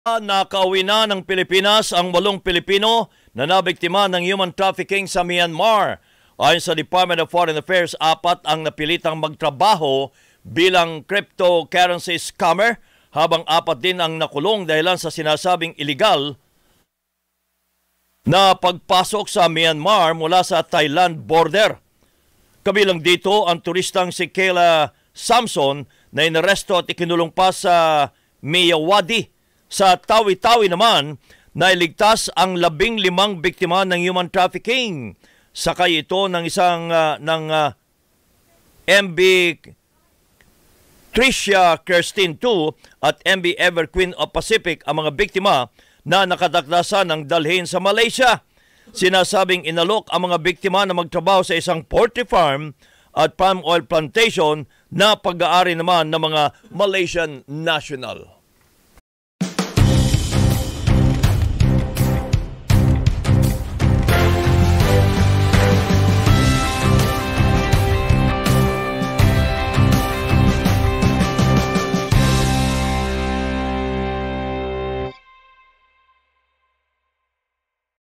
Nakauwi na ng Pilipinas ang 8 Pilipino na nabiktima ng human trafficking sa Myanmar. Ayon sa Department of Foreign Affairs, 4 ang napilitang magtrabaho bilang cryptocurrency scammer, habang 4 din ang nakulong dahilan sa sinasabing illegal na pagpasok sa Myanmar mula sa Thailand border. Kabilang dito ang turistang si Kayla Samson na inaresto at ikinulong pa sa Miyawadi. Sa Tawi-Tawi naman, nailigtas ang 15 biktima ng human trafficking. Sakay ito ng isang MB Tricia Kirsten II at MB Ever Queen of Pacific ang mga biktima na nakataklasan ng dalhin sa Malaysia. Sinasabing inalok ang mga biktima na magtrabaho sa isang poultry farm at palm oil plantation na pag-aari naman ng mga Malaysian national.